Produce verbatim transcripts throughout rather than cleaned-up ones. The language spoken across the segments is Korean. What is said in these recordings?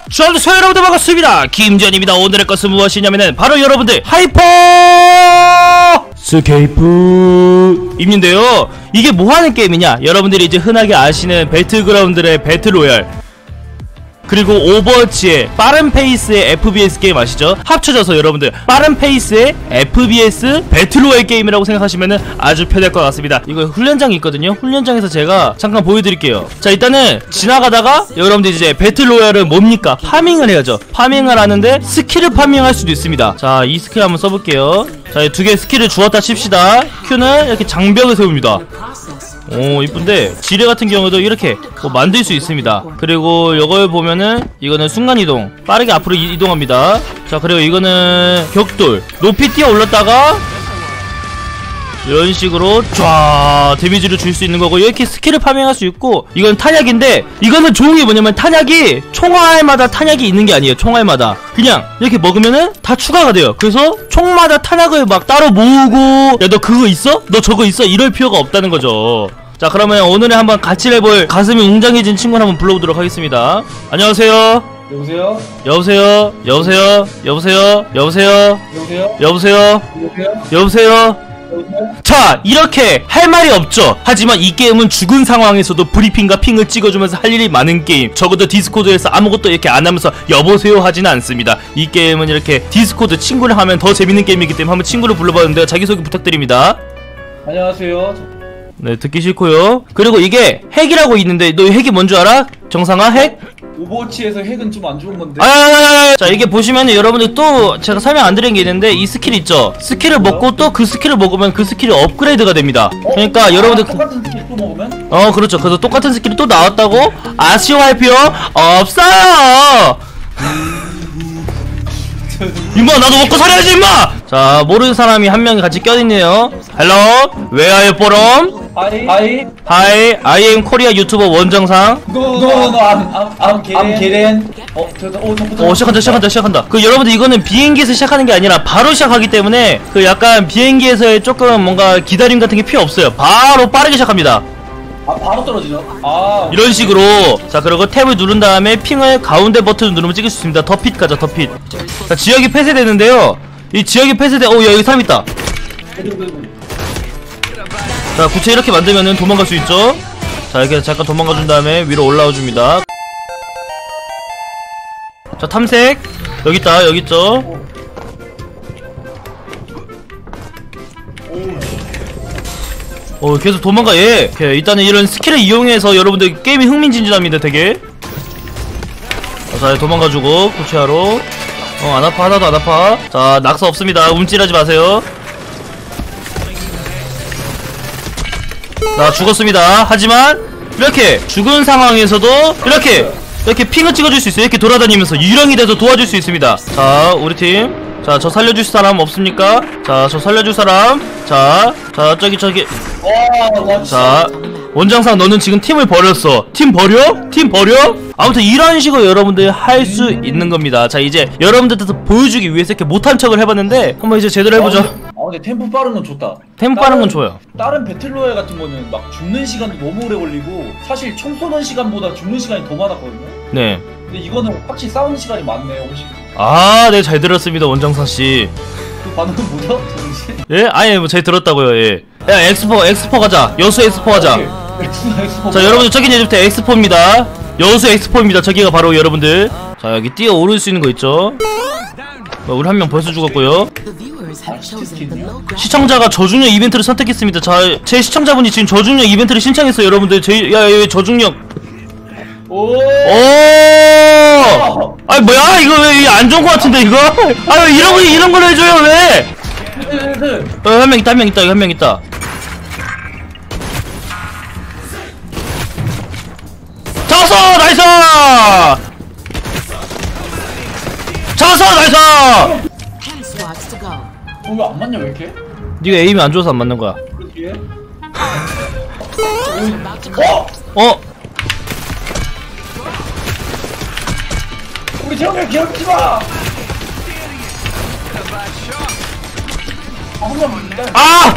저한테 여러분들 반갑습니다. 김지현입니다. 오늘의 것은 무엇이냐면은 바로 여러분들 하이퍼 스케이프 입는데요. 이게 뭐하는 게임이냐, 여러분들이 이제 흔하게 아시는 배틀그라운드의 배틀로얄 그리고 오버워치의 빠른 페이스의 에프피에스 게임 아시죠? 합쳐져서 여러분들 빠른 페이스의 에프피에스 배틀로얄 게임이라고 생각하시면은 아주 편할 것 같습니다. 이거 훈련장이 있거든요. 훈련장에서 제가 잠깐 보여드릴게요. 자, 일단은 지나가다가 여러분들 이제 배틀로얄은 뭡니까? 파밍을 해야죠. 파밍을 하는데 스킬을 파밍할 수도 있습니다. 자, 이 스킬 한번 써볼게요. 자, 두 개의 스킬을 주었다 칩시다. Q는 이렇게 장벽을 세웁니다. 오, 이쁜데 지뢰 같은 경우도 이렇게 뭐 만들 수 있습니다. 그리고 이걸 보면은 이거는 순간이동, 빠르게 앞으로 이, 이동합니다. 자, 그리고 이거는 격돌, 높이 뛰어 올랐다가 이런 식으로 쫙 데미지를 줄 수 있는 거고, 이렇게 스킬을 파밍할 수 있고, 이건 탄약인데 이거는 좋은 게 뭐냐면 탄약이 총알마다 탄약이 있는 게 아니에요. 총알마다 그냥 이렇게 먹으면은 다 추가가 돼요. 그래서 총마다 탄약을 막 따로 모으고, 야 너 그거 있어? 너 저거 있어? 이럴 필요가 없다는 거죠. 자, 그러면 오늘은 한번 같이 해볼 가슴이 웅장해진 친구를 한번 불러보도록 하겠습니다. 안녕하세요. 여보세요? 여보세요? 여보세요? 여보세요? 여보세요? 여보세요? 여보세요? 여보세요? 여보세요? 자, 이렇게 할 말이 없죠. 하지만 이 게임은 죽은 상황에서도 브리핑과 핑을 찍어주면서 할 일이 많은 게임. 적어도 디스코드에서 아무것도 이렇게 안 하면서 여보세요 하지는 않습니다. 이 게임은 이렇게 디스코드 친구를 하면 더 재밌는 게임이기 때문에 한번 친구를 불러봤는데 자기소개 부탁드립니다. 안녕하세요. 네, 듣기 싫고요. 그리고 이게 핵이라고 있는데 너 핵이 뭔 줄 알아? 정상아, 핵? 오버워치에서 핵은 좀 안 좋은 건데. 아, 자, 이게 보시면은 여러분들 또 제가 설명 안 드린 게 있는데, 이 스킬 있죠? 스킬을 먹고 또 그 스킬을 먹으면 그 스킬이 업그레이드가 됩니다. 어? 그러니까 아, 여러분들 똑같은 스킬 또 먹으면? 어, 그렇죠. 그래서 똑같은 스킬이 또 나왔다고? 아쉬워할 필요 없어요. 임마, 나도 먹고 살아야지 임마. 자, 모르는 사람이 한 명이 같이 껴있네요. 헬로, where are you from? 아이 아이 Hi, I am Korea 유튜버 원정상. 노노노 암암 게렌. 어, 저저 어, 저부터. 어, 시작한다, 시작한다, 시작한다. 그 여러분들 이거는 비행기에서 시작하는 게 아니라 바로 시작하기 때문에 그 약간 비행기에서의 조금 뭔가 기다림 같은 게 필요 없어요. 바로 빠르게 시작합니다. 아, 바로 떨어지죠? 아. 이런 식으로. 자, 그리고 탭을 누른 다음에 핑을 가운데 버튼을 누르면 찍을 수 있습니다. 더 핏 가자, 더 핏. 자, 지역이 폐쇄되는데요. 이 지역이 폐쇄돼. 오, 야, 여기 사람 있다. 자, 구체 이렇게 만들면은 도망갈 수 있죠. 자, 이렇게 잠깐 도망가준 다음에 위로 올라와 줍니다. 자, 탐색. 여기 있다, 여기 있죠. 어, 계속 도망가, 얘. 오케이, 일단은 이런 스킬을 이용해서 여러분들 게임이 흥미진진합니다, 되게. 자, 도망가주고, 구체하러. 어, 안 아파, 하나도 안 아파. 자, 낙서 없습니다. 움찔하지 마세요. 자, 죽었습니다. 하지만 이렇게 죽은 상황에서도 이렇게 이렇게 핑을 찍어줄 수 있어요. 이렇게 돌아다니면서 유령이 돼서 도와줄 수 있습니다. 자, 우리 팀. 자, 저 살려줄 사람 없습니까? 자, 저 살려줄 사람. 자, 자, 저기 저기. 자, 원장상 너는 지금 팀을 버렸어. 팀 버려? 팀 버려? 아무튼 이런 식으로 여러분들 할 수 있는 겁니다. 자, 이제 여러분들한테 보여주기 위해서 이렇게 못한 척을 해봤는데 한번 이제 제대로 해보죠. 아, 근데 템포 빠른 건 좋다. 템포 빠른 건 좋아요. 다른 배틀로얄 같은 거는 막 죽는 시간도 너무 오래 걸리고 사실 총 쏘는 시간보다 죽는 시간이 더 많았거든요. 네. 근데 이거는 확실히 싸우는 시간이 많네요, 훨씬. 아, 네, 잘 들었습니다, 원정상씨. 그 반응은 뭐죠? 정신? 예? 아니, 뭐 잘 들었다고요. 예. 야, 엑스포 엑스포 가자. 여수 엑스포 가자. 자, 여러분들 저기 이제부터 엑스포입니다. 여수 엑스포입니다. 저기가 바로 여러분들. 자, 여기 뛰어 오를 수 있는 거 있죠. 어, 우리 한 명 벌써 죽었고요. 시청자가 저중력 이벤트를 선택했습니다. 자, 제 시청자분이 지금 저중력 이벤트를 신청했어요. 여러분들 제, 야, 야, 저중력. 오. 오. 아니 뭐야 이거 왜 안 좋은 거 같은데 이거? 아, 왜 이런 거 이런 걸 해줘요 왜? 어, 한 명 있다, 한 명 있다, 한 명 있다. 잡았어, 나이스! 잡았어, 나이스! 어, 왜 안 맞냐, 왜 이렇게? 니가 에임이 안 좋아서 안 맞는 거야. 그렇게? 어? 어? 우리 형을 기억지 마! 아!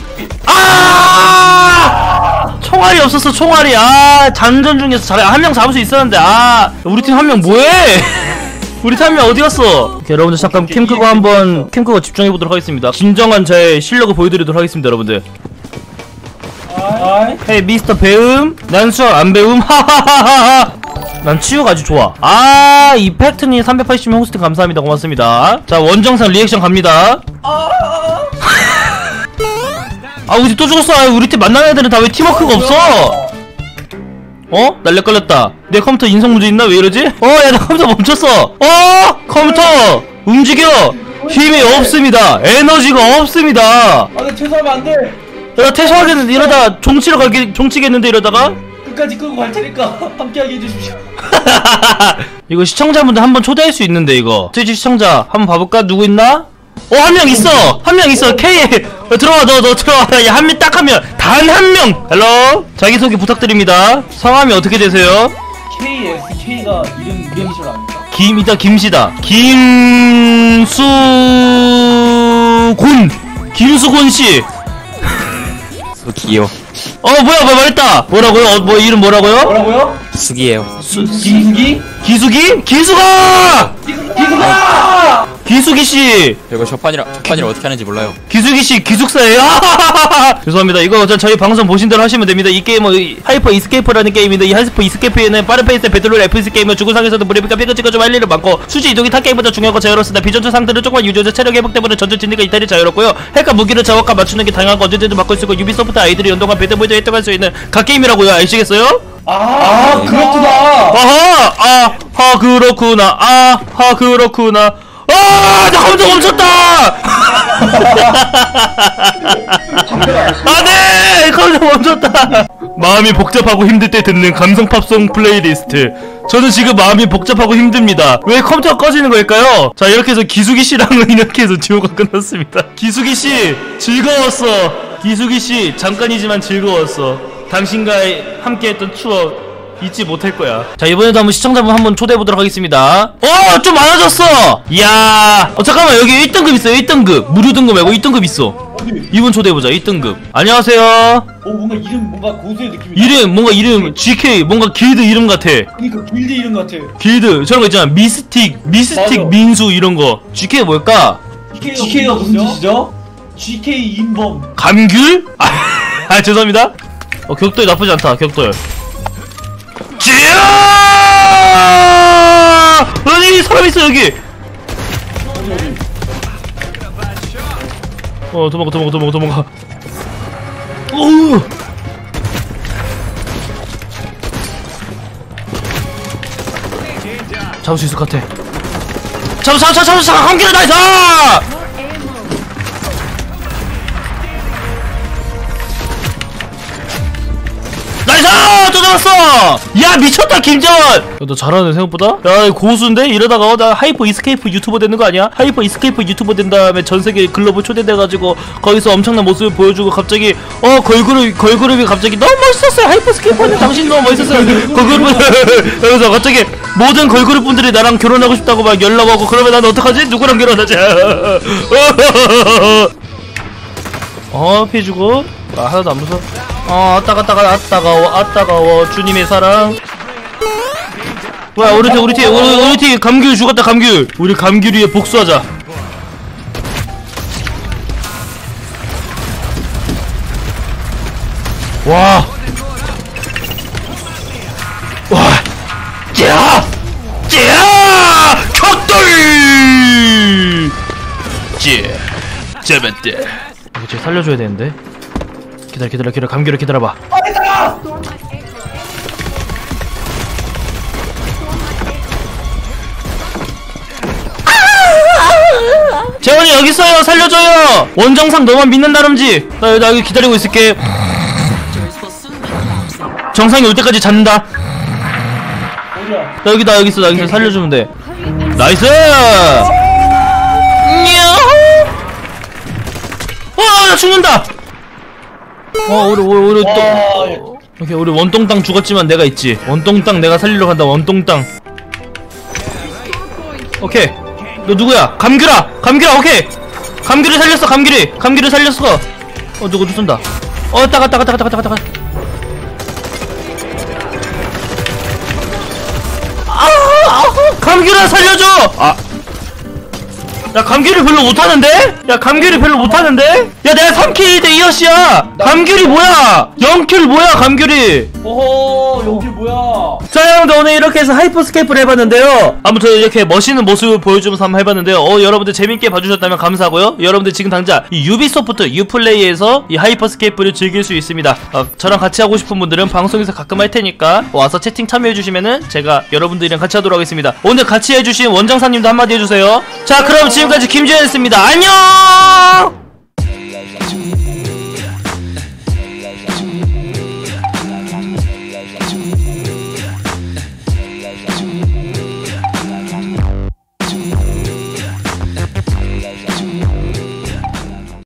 아! 총알이 없었어, 총알이. 아, 장전 중에서 잘 한 명 잡을 수 있었는데. 아, 우리 팀 한 명 뭐해? 우리 타미 어디 갔어? 오케이, 여러분들 잠깐 캠 끄고 한번 캠 끄고 집중해 보도록 하겠습니다. 진정한 제 실력을 보여드리도록 하겠습니다, 여러분들. 헤이 미스터 배움. 난 수학 안 배움. 하하하하하. 난 치유가 아주 좋아. 아, 이펙트님 삼백팔십 명 호스팅 감사합니다. 고맙습니다. 자, 원정상 리액션 갑니다. 아, 우리 또 죽었어. 아, 우리 팀 만나는 애들은 다 왜 팀워크가 없어? 어? 날래 걸렸다. 내 컴퓨터 인성 문제 있나? 왜 이러지? 어, 야, 나 컴퓨터 멈췄어. 어? 컴퓨터 움직여. 힘이 없습니다. 에너지가 없습니다. 아, 나 퇴소하면 안 돼. 나 퇴소하겠는데 이러다가 종치러 가기 종치겠는데 이러다가. 끝까지 끄고 갈 테니까 함께하게 해주십시오. 이거 시청자분들 한번 초대할 수 있는데 이거 트위치 시청자 한번 봐볼까? 누구 있나? 어, 한 명 있어! 한 명 있어! K! 어, 들어와, 너, 너 들어와. 야, 한 명, 딱 한 명! 단 한 명! 헬로! 자기소개 부탁드립니다. 성함이 어떻게 되세요? K S K가 이름, 이름이실 아닙니까? 김, 이따 김씨다. 김수곤! 김수곤씨! 수기요. 어, 뭐야, 뭐 말했다! 뭐라고요? 어, 뭐, 이름 뭐라고요? 뭐라고요? 수기예요. 수, 기수기? 기수기? 기수가! 기수가! 기수기씨! 이거 첫판이라 첫판이라 어떻게 하는지 몰라요. 기숙이씨 기숙사예요. 죄송합니다. 이거 저희 방송 보신 대로 하시면 됩니다. 이 게임은 이 하이퍼 이스케이프라는 게임인데 이 하이퍼 이스케이프에는 빠른 페이스의 배틀로얄 에프피에스 게임은 죽은 상에서도 무리비가 삐그찌가 좀 할 일은 많고 수지 이동이 타 게임보다 중요하고 자유롭습니다. 비전투 상태를 조금만 유지해서 체력 회복 때문에 전투 진리가 이탈이 자유롭고요. 핵과 무기를 저격과 맞추는 게 다양하고 언제든지 바꿀 수 있고 유비소프트 아이들이 연동한 배틀보이드 획득할 수 있는 각 게임이라고요. 아시겠어요? 아, 아 그렇구나. 아하! 아, 하 그렇구나. 아, 하 그렇구나. 아, 나 컴퓨터 멈췄다! 아, 네! 컴퓨터 멈췄다! 마음이 복잡하고 힘들 때 듣는 감성 팝송 플레이리스트. 저는 지금 마음이 복잡하고 힘듭니다. 왜 컴퓨터가 꺼지는 걸까요? 자, 이렇게 해서 기숙이씨랑은 이렇게 해서 듀오가 끝났습니다. 기숙이씨, 즐거웠어. 기숙이씨, 잠깐이지만 즐거웠어. 당신과 함께했던 추억 잊지 못할 거야. 자, 이번에도 한번 시청자분 한번 초대해보도록 하겠습니다. 어! 좀 많아졌어! 이야. 어, 잠깐만. 여기 일 등급 있어요. 일 등급. 무료 등급 말고 일 등급 있어. 어디? 이분 초대해보자. 일 등급. 안녕하세요. 어, 뭔가 이름, 뭔가 고수의 느낌이. 이름, 뭔가 이름, 지케이. 뭔가 길드 이름 같아. 그니까 길드 이름 같아. 길드. 저런 거 있잖아. 미스틱, 미스틱 맞아. 민수 이런 거. 지케이 뭘까? 지케이가 무슨 뜻이죠? 지케이 인범. 감귤? 아, 아 죄송합니다. 어, 격돌 나쁘지 않다. 격돌. 지야! 아니, 사람 있어 여기. 어, 도망가, 도망가, 도망가, 도망가. 오! 잡을 수 있을 것 같아. 잡아, 잡아, 잡아, 잡아, 한 개를 나이스! 나이스! 또 잡았어! 야, 미쳤다, 김정원! 야, 너 잘하네, 생각보다? 야, 고수인데? 이러다가, 어, 나 하이퍼 이스케이프 유튜버 되는 거 아니야? 하이퍼 이스케이프 유튜버 된 다음에 전세계 글로벌 초대돼가지고, 거기서 엄청난 모습을 보여주고, 갑자기, 어, 걸그룹, 걸그룹이 갑자기, 너무 멋있었어요! 하이퍼 스케이퍼는 당신 너무 멋있었어요! 걸그룹, 여기서 갑자기, 모든 걸그룹 분들이 나랑 결혼하고 싶다고 막 연락하고, 그러면 난 어떡하지? 누구랑 결혼하지? 어, 피해주고. 아, 하나도 안 무서워. 어, 아따가, 따가, 아따가워, 아따가워, 주님의 사랑. 뭐야, 우리 팀, 우리 팀, 우리, 우리 팀, 감귤 죽었다, 감귤. 우리 감귤 위에 복수하자. 와. 와. 짜! 짜! 격돌! 짜! 잡았다. 이거 쟤 살려줘야 되는데. 기다려 기다려 기다려 감귤을 기다려봐. 재원이 여기 있어요. 살려줘요. 원정상 너만 믿는다름지. 나 여기, 나 여기 기다리고 있을게. 정상이 올 때까지 잡는다. 나 여기 나 여기 있어. 나 여기 있어. 살려주면 돼. 나이스. 와, 나 죽는다. 어, 우리, 우리, 우리, 또. 오케이, 우리 원똥땅 죽었지만 내가 있지. 원똥땅 내가 살리러 간다, 원똥땅. 오케이. 너 누구야? 감귤아! 감귤아, 오케이! 감귤이 살렸어, 감귤이! 감귤이 살렸어! 어, 누구, 누구 쏜다. 어, 따가, 따가, 따가, 따가, 따가, 따가. 아, 아, 감귤아! 얘들아 살려줘! 아. 야 감귤이 별로 못하는데? 야 감귤이 별로 못하는데? 야 내가 삼 킬 대 이어씨야! 감귤이 뭐야! 영 킬 뭐야 감귤이! 어허 여기 뭐야? 자 여러분들 오늘 이렇게 해서 하이퍼스케이프를 해봤는데요. 아무튼 이렇게 멋있는 모습을 보여주면서 한번 해봤는데요. 어 여러분들 재밌게 봐주셨다면 감사하고요. 여러분들 지금 당장 이 유비소프트 유플레이에서 이 하이퍼스케이프를 즐길 수 있습니다. 어, 저랑 같이 하고 싶은 분들은 방송에서 가끔 할 테니까 와서 채팅 참여해주시면은 제가 여러분들이랑 같이 하도록 하겠습니다. 오늘 같이 해주신 원장사님도 한마디 해주세요. 자 그럼 지금까지 김주현이었습니다. 안녕!